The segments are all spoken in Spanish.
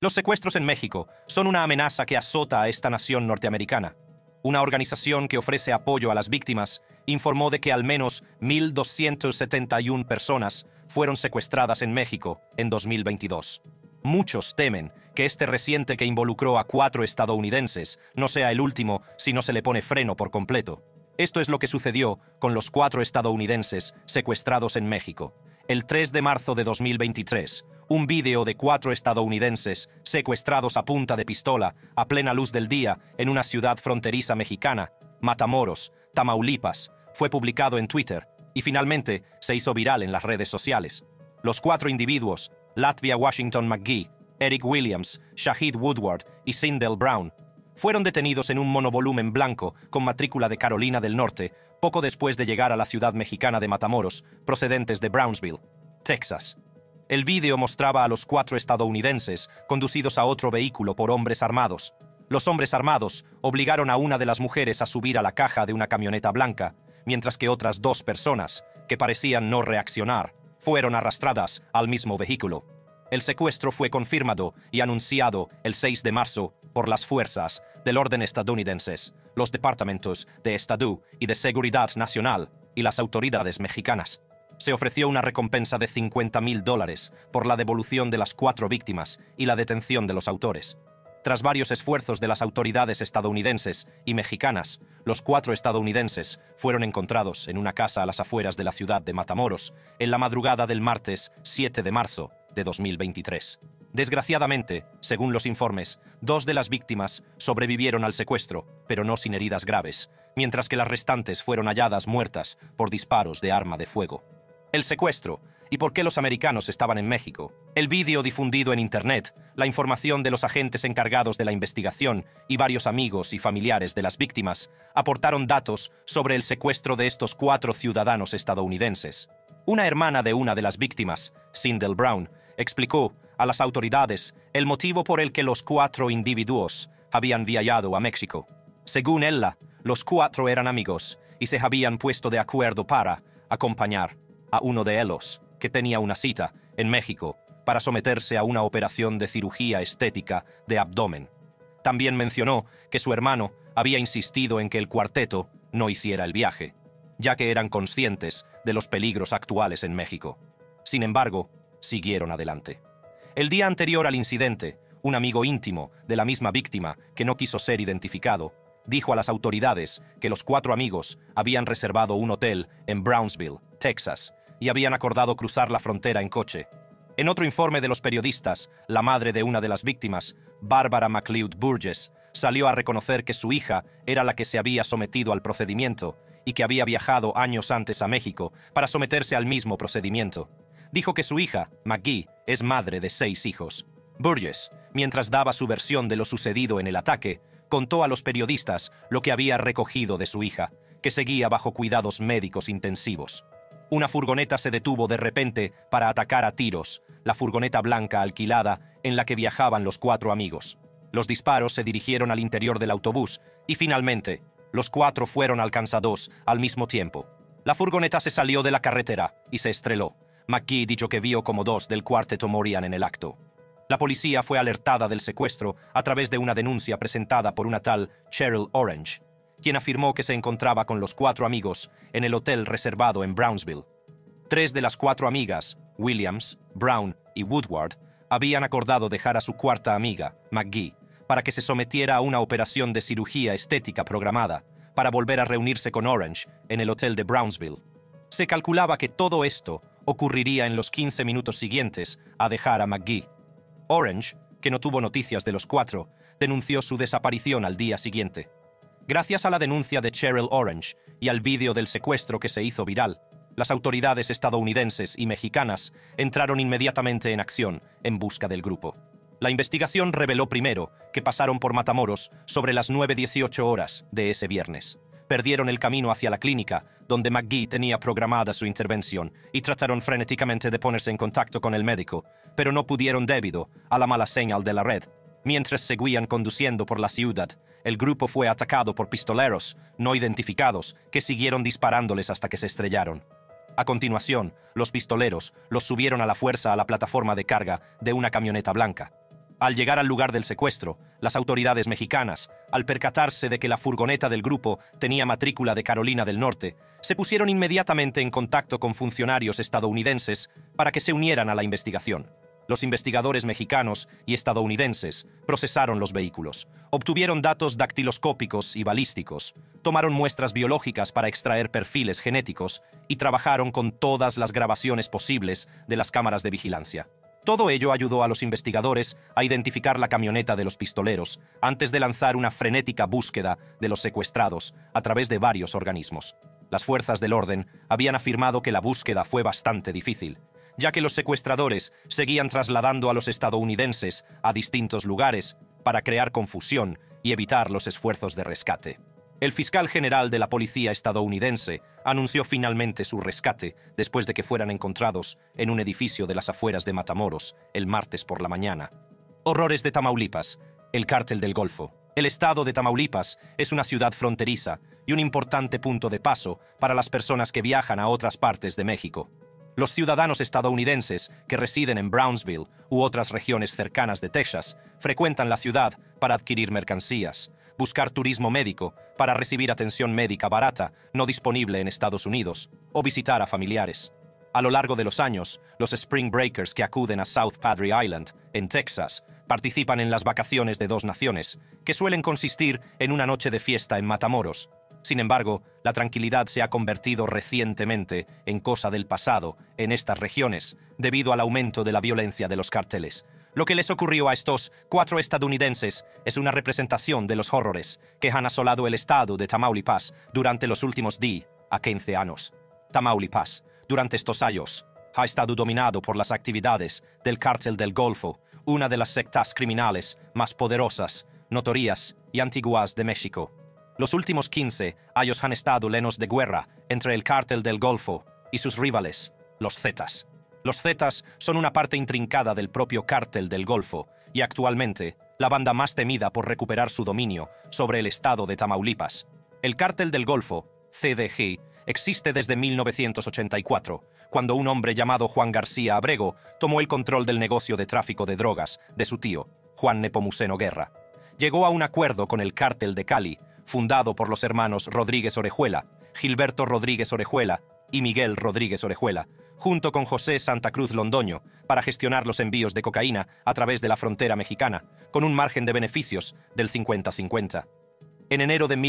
Los secuestros en México son una amenaza que azota a esta nación norteamericana. Una organización que ofrece apoyo a las víctimas informó de que al menos 1,271 personas fueron secuestradas en México en 2022. Muchos temen que este reciente que involucró a 4 estadounidenses no sea el último si no se le pone freno por completo. Esto es lo que sucedió con los 4 estadounidenses secuestrados en México. El 3 de marzo de 2023, un vídeo de 4 estadounidenses secuestrados a punta de pistola a plena luz del día en una ciudad fronteriza mexicana, Matamoros, Tamaulipas, fue publicado en Twitter y finalmente se hizo viral en las redes sociales. Los 4 individuos, Latvia Washington McGee, Eric Williams, Shahid Woodward y Sindel Brown, fueron detenidos en un monovolumen blanco con matrícula de Carolina del Norte poco después de llegar a la ciudad mexicana de Matamoros, procedentes de Brownsville, Texas. El vídeo mostraba a los 4 estadounidenses conducidos a otro vehículo por hombres armados. Los hombres armados obligaron a una de las mujeres a subir a la caja de una camioneta blanca, mientras que otras 2 personas, que parecían no reaccionar, fueron arrastradas al mismo vehículo. El secuestro fue confirmado y anunciado el 6 de marzo por las fuerzas del orden estadounidenses, los departamentos de Estado y de Seguridad Nacional y las autoridades mexicanas. Se ofreció una recompensa de $50,000 por la devolución de las 4 víctimas y la detención de los autores. Tras varios esfuerzos de las autoridades estadounidenses y mexicanas, los 4 estadounidenses fueron encontrados en una casa a las afueras de la ciudad de Matamoros en la madrugada del martes 7 de marzo de 2023. Desgraciadamente, según los informes, 2 de las víctimas sobrevivieron al secuestro, pero no sin heridas graves, mientras que las restantes fueron halladas muertas por disparos de arma de fuego. El secuestro y por qué los americanos estaban en México. El vídeo difundido en Internet, la información de los agentes encargados de la investigación y varios amigos y familiares de las víctimas aportaron datos sobre el secuestro de estos 4 ciudadanos estadounidenses. Una hermana de una de las víctimas, Sindel Brown, explicó a las autoridades el motivo por el que los 4 individuos habían viajado a México. Según ella, los 4 eran amigos y se habían puesto de acuerdo para acompañar a uno de ellos, que tenía una cita en México para someterse a una operación de cirugía estética de abdomen. También mencionó que su hermano había insistido en que el cuarteto no hiciera el viaje, ya que eran conscientes de los peligros actuales en México. Sin embargo, siguieron adelante. El día anterior al incidente, un amigo íntimo de la misma víctima, que no quiso ser identificado, dijo a las autoridades que los 4 amigos habían reservado un hotel en Brownsville, Texas, y habían acordado cruzar la frontera en coche. En otro informe de los periodistas, la madre de una de las víctimas, Barbara McLeod Burgess, salió a reconocer que su hija era la que se había sometido al procedimiento y que había viajado años antes a México para someterse al mismo procedimiento. Dijo que su hija, McGee, es madre de 6 hijos. Burgess, mientras daba su versión de lo sucedido en el ataque, contó a los periodistas lo que había recogido de su hija, que seguía bajo cuidados médicos intensivos. Una furgoneta se detuvo de repente para atacar a tiros, la furgoneta blanca alquilada en la que viajaban los 4 amigos. Los disparos se dirigieron al interior del autobús y finalmente, los 4 fueron alcanzados al mismo tiempo. La furgoneta se salió de la carretera y se estrelló. McGee dijo que vio como 2 del cuarteto morían en el acto. La policía fue alertada del secuestro a través de una denuncia presentada por una tal Cheryl Orange, quien afirmó que se encontraba con los 4 amigos en el hotel reservado en Brownsville. 3 de las 4 amigas, Williams, Brown y Woodward, habían acordado dejar a su 4ª amiga, McGee, para que se sometiera a una operación de cirugía estética programada, para volver a reunirse con Orange en el hotel de Brownsville. Se calculaba que todo esto ocurriría en los 15 minutos siguientes a dejar a McGee. Orange, que no tuvo noticias de los 4, denunció su desaparición al día siguiente. Gracias a la denuncia de Cheryl Orange y al vídeo del secuestro que se hizo viral, las autoridades estadounidenses y mexicanas entraron inmediatamente en acción en busca del grupo. La investigación reveló primero que pasaron por Matamoros sobre las 9:18 horas de ese viernes. Perdieron el camino hacia la clínica, donde McGee tenía programada su intervención, y trataron frenéticamente de ponerse en contacto con el médico, pero no pudieron debido a la mala señal de la red. Mientras seguían conduciendo por la ciudad, el grupo fue atacado por pistoleros no identificados que siguieron disparándoles hasta que se estrellaron. A continuación, los pistoleros los subieron a la fuerza a la plataforma de carga de una camioneta blanca. Al llegar al lugar del secuestro, las autoridades mexicanas, al percatarse de que la furgoneta del grupo tenía matrícula de Carolina del Norte, se pusieron inmediatamente en contacto con funcionarios estadounidenses para que se unieran a la investigación. Los investigadores mexicanos y estadounidenses procesaron los vehículos, obtuvieron datos dactiloscópicos y balísticos, tomaron muestras biológicas para extraer perfiles genéticos y trabajaron con todas las grabaciones posibles de las cámaras de vigilancia. Todo ello ayudó a los investigadores a identificar la camioneta de los pistoleros antes de lanzar una frenética búsqueda de los secuestrados a través de varios organismos. Las fuerzas del orden habían afirmado que la búsqueda fue bastante difícil, ya que los secuestradores seguían trasladando a los estadounidenses a distintos lugares para crear confusión y evitar los esfuerzos de rescate. El fiscal general de la policía estadounidense anunció finalmente su rescate después de que fueran encontrados en un edificio de las afueras de Matamoros el martes por la mañana. Horrores de Tamaulipas, el cártel del Golfo. El estado de Tamaulipas es una ciudad fronteriza y un importante punto de paso para las personas que viajan a otras partes de México. Los ciudadanos estadounidenses que residen en Brownsville u otras regiones cercanas de Texas frecuentan la ciudad para adquirir mercancías, buscar turismo médico para recibir atención médica barata no disponible en Estados Unidos o visitar a familiares. A lo largo de los años, los Spring Breakers que acuden a South Padre Island, en Texas, participan en las vacaciones de dos naciones, que suelen consistir en una noche de fiesta en Matamoros. Sin embargo, la tranquilidad se ha convertido recientemente en cosa del pasado en estas regiones, debido al aumento de la violencia de los cárteles. Lo que les ocurrió a estos 4 estadounidenses es una representación de los horrores que han asolado el estado de Tamaulipas durante los últimos 10 a 15 años. Tamaulipas, durante estos años, ha estado dominado por las actividades del Cártel del Golfo, una de las sectas criminales más poderosas, notorias y antiguas de México. Los últimos 15 años han estado llenos de guerra entre el Cártel del Golfo y sus rivales, los Zetas. Los Zetas son una parte intrincada del propio Cártel del Golfo y actualmente la banda más temida por recuperar su dominio sobre el estado de Tamaulipas. El Cártel del Golfo, CDG, existe desde 1984, cuando un hombre llamado Juan García Abrego tomó el control del negocio de tráfico de drogas de su tío, Juan Nepomuceno Guerra. Llegó a un acuerdo con el Cártel de Cali, fundado por los hermanos Rodríguez Orejuela, Gilberto Rodríguez Orejuela y Miguel Rodríguez Orejuela, junto con José Santa Cruz Londoño, para gestionar los envíos de cocaína a través de la frontera mexicana, con un margen de beneficios del 50-50. En enero de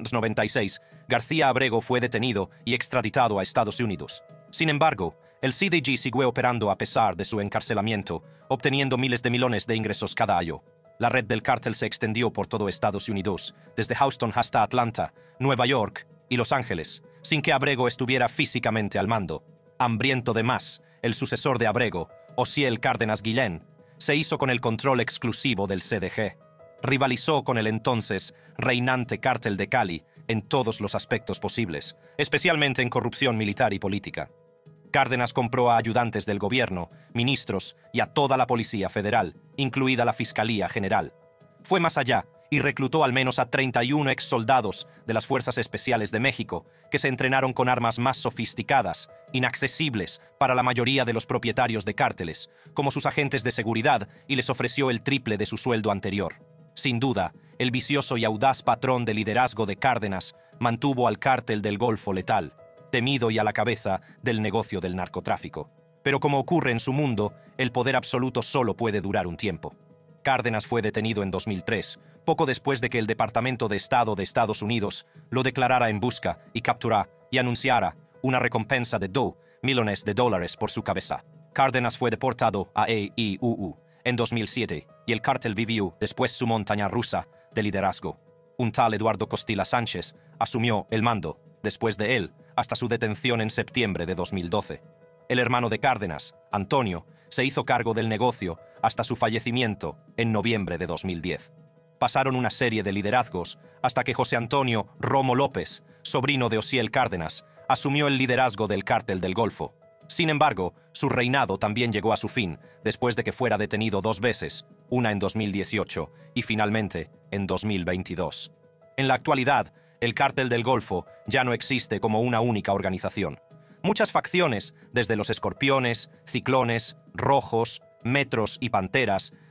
1996, García Abrego fue detenido y extraditado a Estados Unidos. Sin embargo, el CDG siguió operando a pesar de su encarcelamiento, obteniendo miles de millones de ingresos cada año. La red del cártel se extendió por todo Estados Unidos, desde Houston hasta Atlanta, Nueva York y Los Ángeles, sin que Abrego estuviera físicamente al mando. Hambriento de más, el sucesor de Abrego, Osiel Cárdenas Guillén, se hizo con el control exclusivo del CDG. Rivalizó con el entonces reinante Cártel de Cali en todos los aspectos posibles, especialmente en corrupción militar y política. Cárdenas compró a ayudantes del gobierno, ministros y a toda la Policía Federal, incluida la Fiscalía General. Fue más allá y reclutó al menos a 31 exsoldados de las Fuerzas Especiales de México, que se entrenaron con armas más sofisticadas, inaccesibles para la mayoría de los propietarios de cárteles, como sus agentes de seguridad, y les ofreció el triple de su sueldo anterior. Sin duda, el vicioso y audaz patrón de liderazgo de Cárdenas mantuvo al Cártel del Golfo letal, temido y a la cabeza del negocio del narcotráfico. Pero como ocurre en su mundo, el poder absoluto solo puede durar un tiempo. Cárdenas fue detenido en 2003, poco después de que el Departamento de Estado de Estados Unidos lo declarara en busca y capturara y anunciara una recompensa de $2 millones por su cabeza. Cárdenas fue deportado a EIUU en 2007 y el cártel vivió después su montaña rusa de liderazgo. Un tal Eduardo Costilla Sánchez asumió el mando, después de él, hasta su detención en septiembre de 2012. El hermano de Cárdenas, Antonio, se hizo cargo del negocio hasta su fallecimiento en noviembre de 2010. Pasaron una serie de liderazgos hasta que José Antonio Romo López, sobrino de Osiel Cárdenas, asumió el liderazgo del Cártel del Golfo. Sin embargo, su reinado también llegó a su fin después de que fuera detenido 2 veces, una en 2018 y finalmente en 2022. En la actualidad, el Cártel del Golfo ya no existe como una única organización. Muchas facciones, desde los Escorpiones, Ciclones, Rojos, Metros y Panteras,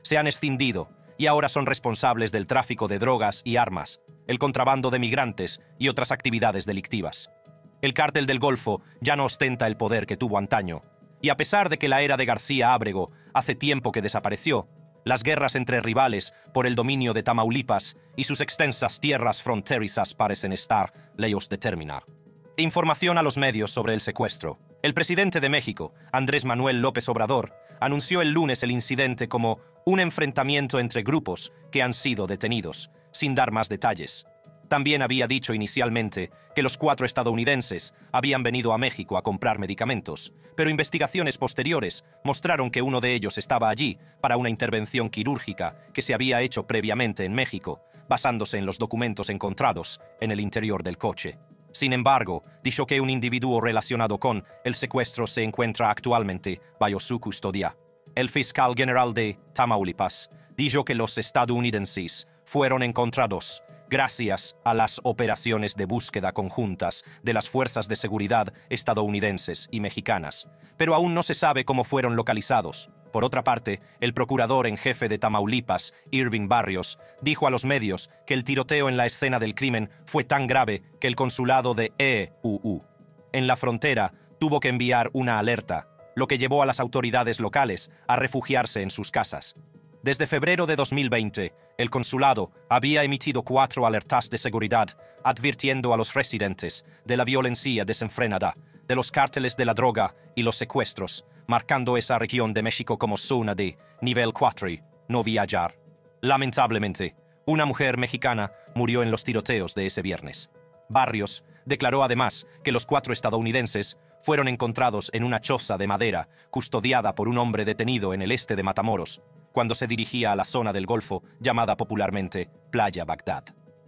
se han escindido y ahora son responsables del tráfico de drogas y armas, el contrabando de migrantes y otras actividades delictivas. El cártel del Golfo ya no ostenta el poder que tuvo antaño, y a pesar de que la era de García Ábrego hace tiempo que desapareció, las guerras entre rivales por el dominio de Tamaulipas y sus extensas tierras fronterizas parecen estar lejos de terminar. Información a los medios sobre el secuestro. El presidente de México, Andrés Manuel López Obrador, anunció el lunes el incidente como un enfrentamiento entre grupos que han sido detenidos, sin dar más detalles. También había dicho inicialmente que los 4 estadounidenses habían venido a México a comprar medicamentos, pero investigaciones posteriores mostraron que uno de ellos estaba allí para una intervención quirúrgica que se había hecho previamente en México, basándose en los documentos encontrados en el interior del coche. Sin embargo, dijo que un individuo relacionado con el secuestro se encuentra actualmente bajo su custodia. El fiscal general de Tamaulipas dijo que los estadounidenses fueron encontrados gracias a las operaciones de búsqueda conjuntas de las fuerzas de seguridad estadounidenses y mexicanas, pero aún no se sabe cómo fueron localizados. Por otra parte, el procurador en jefe de Tamaulipas, Irving Barrios, dijo a los medios que el tiroteo en la escena del crimen fue tan grave que el consulado de EUU en la frontera tuvo que enviar una alerta, lo que llevó a las autoridades locales a refugiarse en sus casas. Desde febrero de 2020, el consulado había emitido 4 alertas de seguridad, advirtiendo a los residentes de la violencia desenfrenada, de los cárteles de la droga y los secuestros, marcando esa región de México como zona de nivel 4, no viajar. Lamentablemente, una mujer mexicana murió en los tiroteos de ese viernes. Barrios declaró además que los 4 estadounidenses fueron encontrados en una choza de madera custodiada por un hombre detenido en el este de Matamoros, cuando se dirigía a la zona del Golfo llamada popularmente Playa Bagdad.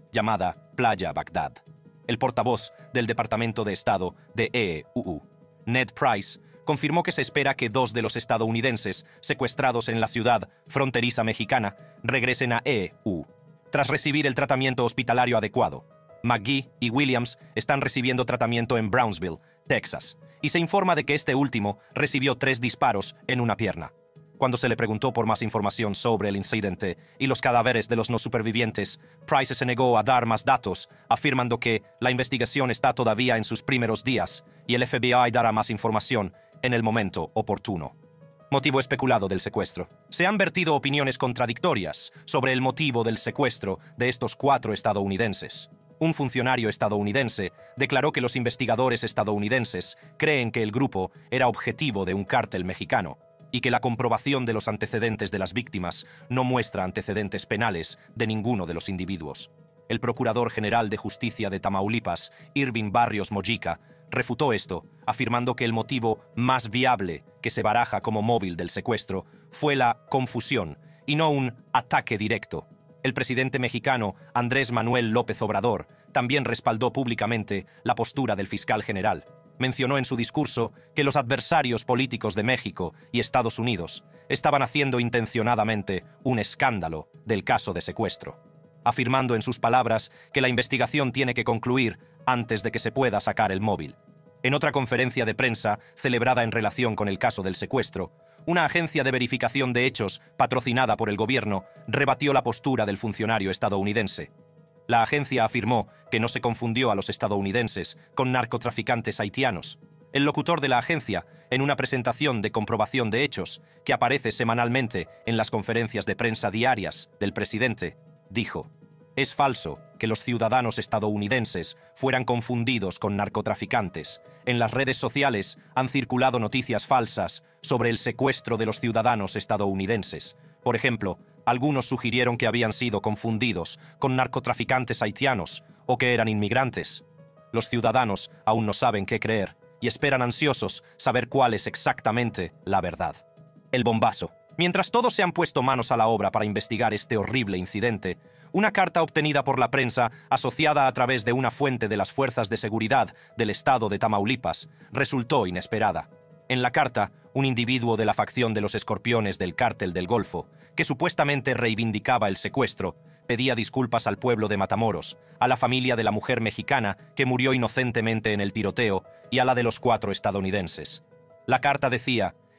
El portavoz del Departamento de Estado de EUU, Ned Price, confirmó que se espera que 2 de los estadounidenses secuestrados en la ciudad fronteriza mexicana regresen a EU, tras recibir el tratamiento hospitalario adecuado. McGee y Williams están recibiendo tratamiento en Brownsville, Texas, y se informa de que este último recibió 3 disparos en una pierna. Cuando se le preguntó por más información sobre el incidente y los cadáveres de los no supervivientes, Price se negó a dar más datos, afirmando que la investigación está todavía en sus primeros días y el FBI dará más información en el momento oportuno. Motivo especulado del secuestro. Se han vertido opiniones contradictorias sobre el motivo del secuestro de estos 4 estadounidenses. Un funcionario estadounidense declaró que los investigadores estadounidenses creen que el grupo era objetivo de un cártel mexicano y que la comprobación de los antecedentes de las víctimas no muestra antecedentes penales de ninguno de los individuos. El Procurador General de Justicia de Tamaulipas, Irving Barrios Mojica, refutó esto, afirmando que el motivo más viable que se baraja como móvil del secuestro fue la confusión y no un ataque directo. El presidente mexicano, Andrés Manuel López Obrador, también respaldó públicamente la postura del fiscal general. Mencionó en su discurso que los adversarios políticos de México y Estados Unidos estaban haciendo intencionadamente un escándalo del caso de secuestro, afirmando en sus palabras que la investigación tiene que concluir antes de que se pueda sacar el móvil. En otra conferencia de prensa celebrada en relación con el caso del secuestro, una agencia de verificación de hechos patrocinada por el gobierno rebatió la postura del funcionario estadounidense. La agencia afirmó que no se confundió a los estadounidenses con narcotraficantes haitianos. El locutor de la agencia, en una presentación de comprobación de hechos que aparece semanalmente en las conferencias de prensa diarias del presidente, dijo: «Es falso que los ciudadanos estadounidenses fueran confundidos con narcotraficantes. En las redes sociales han circulado noticias falsas sobre el secuestro de los ciudadanos estadounidenses. Por ejemplo, algunos sugirieron que habían sido confundidos con narcotraficantes haitianos o que eran inmigrantes. Los ciudadanos aún no saben qué creer y esperan ansiosos saber cuál es exactamente la verdad». El bombazo. Mientras todos se han puesto manos a la obra para investigar este horrible incidente, una carta obtenida por la prensa, asociada a través de una fuente de las fuerzas de seguridad del estado de Tamaulipas, resultó inesperada. En la carta, un individuo de la facción de los Escorpiones del Cártel del Golfo, que supuestamente reivindicaba el secuestro, pedía disculpas al pueblo de Matamoros, a la familia de la mujer mexicana que murió inocentemente en el tiroteo y a la de los 4 estadounidenses. La carta decía: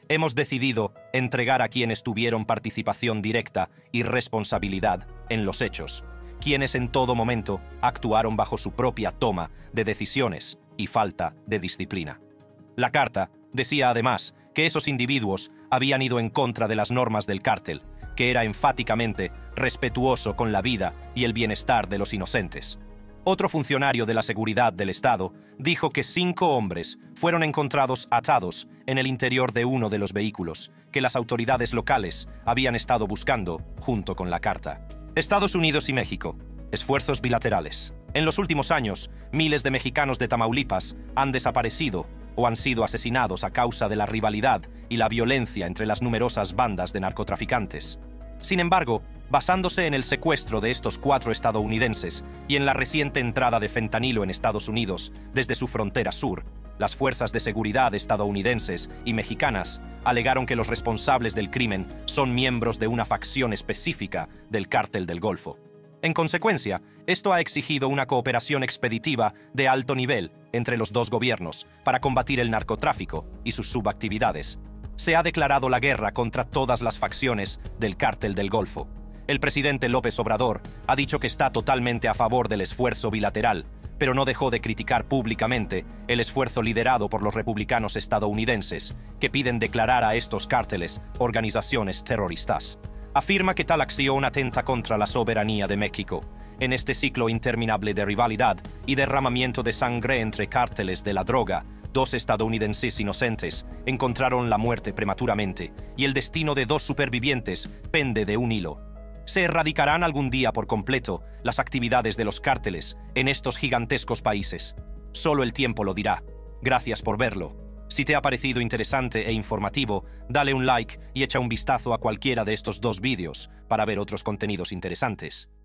hemos decidido entregar a quienes tuvieron participación directa y responsabilidad en los hechos, quienes en todo momento actuaron bajo su propia toma de decisiones y falta de disciplina. La carta decía además que esos individuos habían ido en contra de las normas del cártel, que era enfáticamente respetuoso con la vida y el bienestar de los inocentes. Otro funcionario de la seguridad del Estado dijo que 5 hombres fueron encontrados atados en el interior de uno de los vehículos que las autoridades locales habían estado buscando junto con la carta. Estados Unidos y México. Esfuerzos bilaterales. En los últimos años, miles de mexicanos de Tamaulipas han desaparecido o han sido asesinados a causa de la rivalidad y la violencia entre las numerosas bandas de narcotraficantes. Sin embargo, basándose en el secuestro de estos 4 estadounidenses y en la reciente entrada de fentanilo en Estados Unidos desde su frontera sur, las fuerzas de seguridad estadounidenses y mexicanas alegaron que los responsables del crimen son miembros de una facción específica del Cártel del Golfo. En consecuencia, esto ha exigido una cooperación expeditiva de alto nivel entre los 2 gobiernos para combatir el narcotráfico y sus subactividades. Se ha declarado la guerra contra todas las facciones del Cártel del Golfo. El presidente López Obrador ha dicho que está totalmente a favor del esfuerzo bilateral, pero no dejó de criticar públicamente el esfuerzo liderado por los republicanos estadounidenses, que piden declarar a estos cárteles organizaciones terroristas. Afirma que tal acción atenta contra la soberanía de México. En este ciclo interminable de rivalidad y derramamiento de sangre entre cárteles de la droga, 2 estadounidenses inocentes encontraron la muerte prematuramente y el destino de 2 supervivientes pende de un hilo. ¿Se erradicarán algún día por completo las actividades de los cárteles en estos gigantescos países? Solo el tiempo lo dirá. Gracias por verlo. Si te ha parecido interesante e informativo, dale un like y echa un vistazo a cualquiera de estos 2 vídeos para ver otros contenidos interesantes.